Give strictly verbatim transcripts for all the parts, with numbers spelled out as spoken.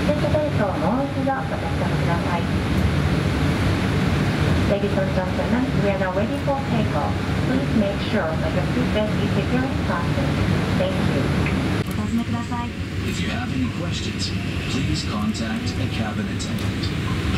シートベルトをもう一度お確かめください。Ladies and gentlemen, we are now ready for takeoff. Please make sure that your seatbelt is securely fastened. Thank you. お尋ねください。 If you have any questions, please contact a cabin attendant.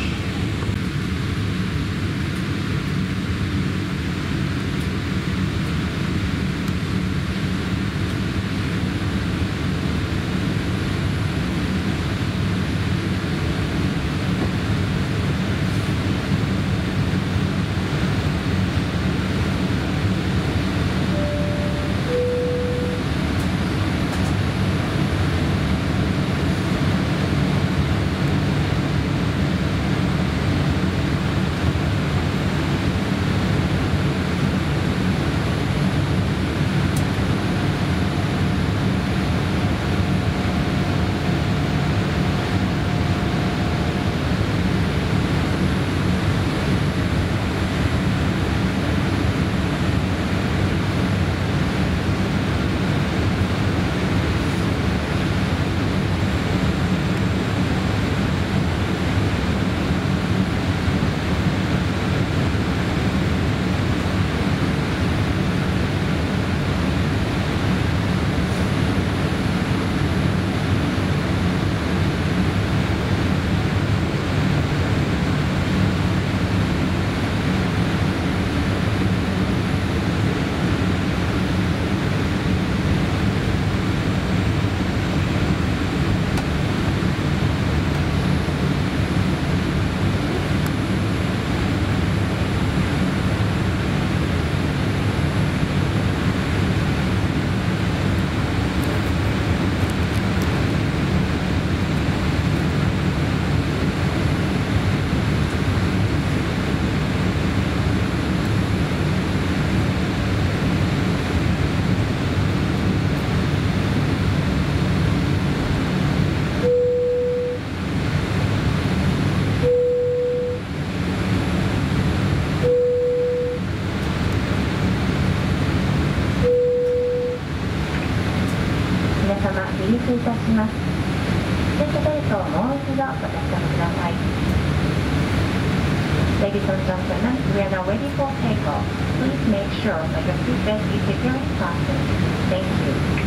離陸いたします。シートベルトをもう一度お確かめください。Ladies and gentlemen, we are now ready for takeoff. Please make sure that your seatbelt is securely fastened. Thank you.